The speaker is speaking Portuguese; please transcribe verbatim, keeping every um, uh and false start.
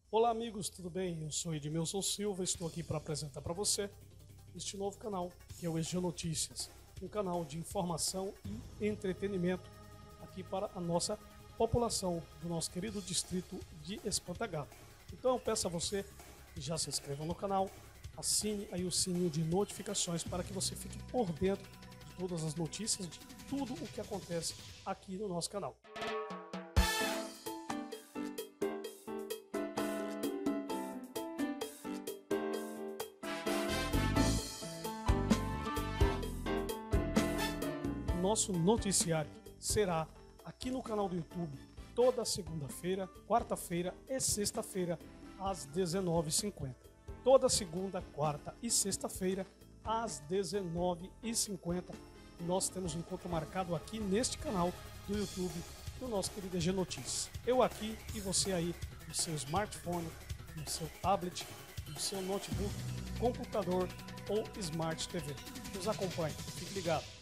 Olá amigos, tudo bem? Eu sou Edmilson Silva, estou aqui para apresentar para você este novo canal, que é o E G Notícias, um canal de informação e entretenimento aqui para a nossa população do nosso querido distrito de Espantagalo. Então eu peço a você que já se inscreva no canal, assine aí o sininho de notificações para que você fique por dentro de todas as notícias, de tudo o que acontece aqui no nosso canal. Nosso noticiário será aqui no canal do YouTube toda segunda-feira, quarta-feira e sexta-feira às dezenove e cinquenta. Toda segunda, quarta e sexta-feira às dezenove e cinquenta nós temos um encontro marcado aqui neste canal do YouTube do nosso querido E G Notícias. Eu aqui e você aí no seu smartphone, no seu tablet, no seu notebook, computador ou Smart T V. Nos acompanhe, fique ligado.